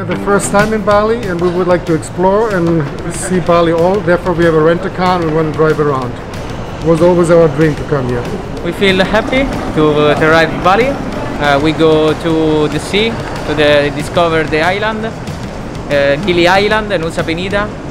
the first time in Bali and we would like to explore and see Bali all. Therefore we have a rent-a-car and we want to drive around. It was always our dream to come here. We feel happy to arrive in Bali. We go to the sea to discover the island, Gili Island and Nusa Penida.